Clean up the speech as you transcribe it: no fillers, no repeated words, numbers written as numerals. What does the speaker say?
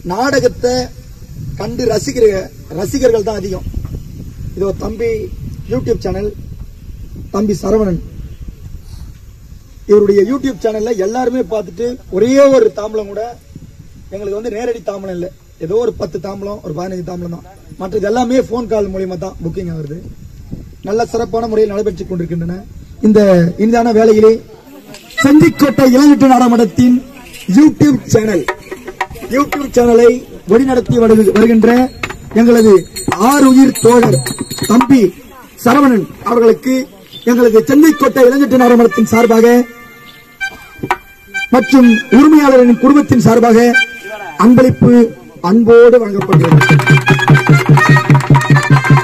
நாடகத்தை கண்டு ரசிகர்கள் தான் அதிகம். இதோ தம்பி யூடியூப் சேனல் தம்பி சரவணன், இவருடைய யூடியூப் சேனல்ல எல்லாருமே பார்த்துட்டு ஒரே ஒரு தாம்பலம் கூட எங்களுக்கு வந்து நேரடி தாம்பலம் இல்லை, ஏதோ ஒரு 10 தாம்பலம் ஒரு 15 தாம்பலம் தான், மற்றது எல்லாமே போன் கால் மூலியமா தான் புக்கிங் ஆகுது. நல்ல சிறப்பான முறையில் நடைபெற்றுக் கொண்டிருக்கின்றன. இந்த இனிதான வேளையிலே செஞ்சிக்கோட்டை இளஞ்சிட்டு நாடகமன்றத்தின் யூடியூப் சேனலை வழிநடத்தி வருகின்ற எங்களது ஆருயிர் தோழர் தம்பி சரவணன் அவர்களுக்கு எங்களது செஞ்சிக்கோட்டை இளஞ்சிட்டு நாடகமன்றத்தின் சார்பாக மற்றும் உரிமையாளரின் குடும்பத்தின் சார்பாக அன்பளிப்பு அன்போடு வழங்கப்படுகிறது.